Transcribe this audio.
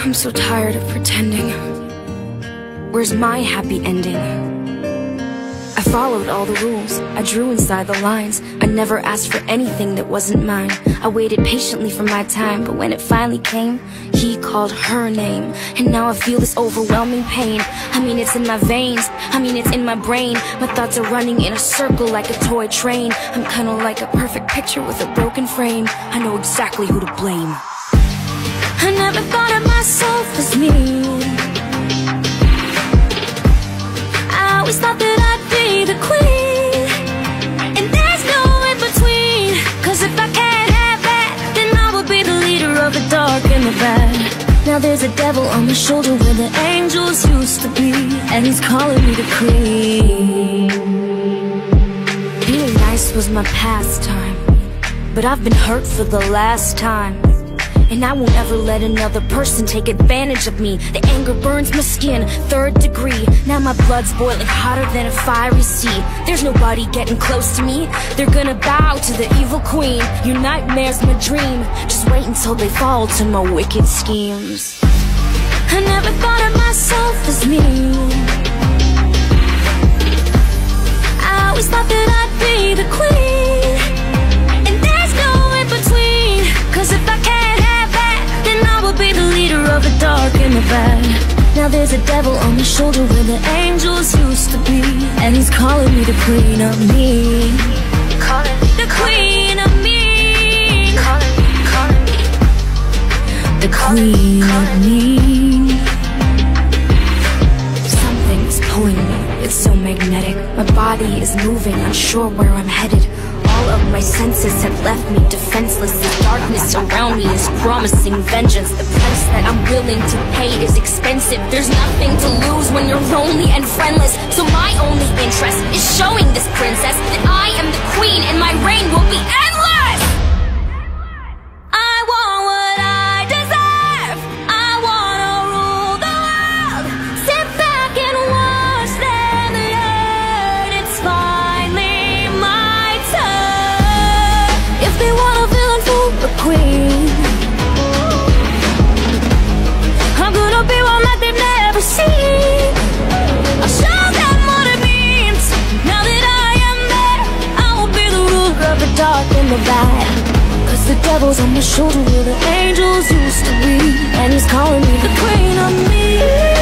I'm so tired of pretending. Where's my happy ending? I followed all the rules, I drew inside the lines. I never asked for anything that wasn't mine. I waited patiently for my time, but when it finally came, he called her name. And now I feel this overwhelming pain. I mean, it's in my veins, I mean, it's in my brain. My thoughts are running in a circle like a toy train. I'm kinda like a perfect picture with a broken frame. I know exactly who to blame. I never thought of myself as me. I always thought that I'd be the queen, and there's no in-between. Cause if I can't have that, then I will be the leader of the dark and the bad. Now there's a devil on my shoulder where the angels used to be, and he's calling me the queen. Being nice was my pastime, but I've been hurt for the last time. And I won't ever let another person take advantage of me. The anger burns my skin, 3rd degree. Now my blood's boiling hotter than a fiery sea. There's nobody getting close to me. They're gonna bow to the evil queen. Your nightmare's my dream. Just wait until they fall to my wicked schemes. I never thought of myself as me. I always thought that I'd be the queen, and there's no in-between. Cause if I can't, I will be the leader of the dark and the bad. Now there's a devil on my shoulder where the angels used to be, and he's calling me the queen of me. Calling me the queen of me. Calling me the queen of me. Something's pulling me, it's so magnetic. My body is moving, unsure where I'm headed. All of my senses have left me defenseless. The darkness around me is promising vengeance. The price that I'm willing to pay is expensive. There's nothing to lose when you're lonely and friendless. So my only interest is showing this princess that I am the queen and my reign will be endless. I want what I deserve. I wanna rule the world. Sit back and watch them learn. It's finally my turn. If they want a villain for a queen, I'm gonna be one that they've never seen. I'll show them what it means. Now that I am there, I will be the ruler of the dark and the bad. Cause the devil's on my shoulder where the angels used to be, and he's calling me the queen of me.